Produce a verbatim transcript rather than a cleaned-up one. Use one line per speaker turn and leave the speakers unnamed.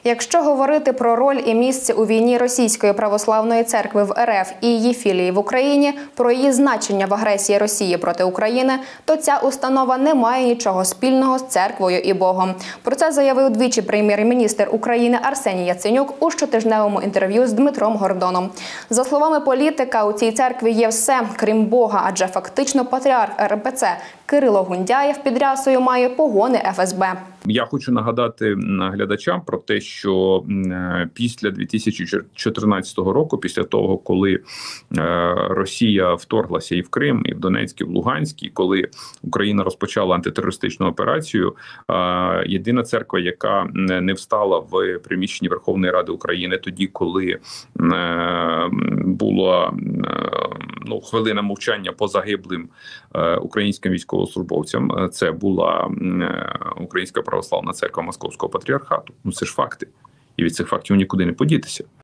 Якщо говорити про роль і місце у війні Російської православної церкви в ер еф і її філії в Україні, про її значення в агресії Росії проти України, то ця установа не має нічого спільного з церквою і Богом. Про це заявив двічі прем'єр-міністр України Арсеній Яценюк у щотижневому інтерв'ю з Дмитром Гордоном. За словами політика, у цій церкві є все, крім Бога, адже фактично патріарх ер ем пе це Кирило Гундяєв під рясою має погони еф ес бе.
Я хочу нагадати глядачам про те, що після дві тисячі чотирнадцятого року, після того, коли Росія вторглася і в Крим, і в Донецьк, і в Луганськ, і коли Україна розпочала антитерористичну операцію, єдина церква, яка не встала в приміщенні Верховної Ради України тоді, коли була ну, хвилина мовчання по загиблим українським військовослужбовцям, це була Українська православна церква Московського патріархату. Ну це ж факти. І від цих фактів нікуди не подітися.